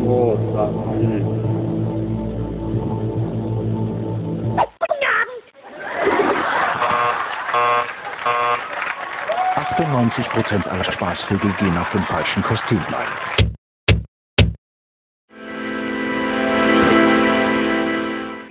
Großartig. 98% aller Spaßvögel gehen auf dem falschen Kostümlein.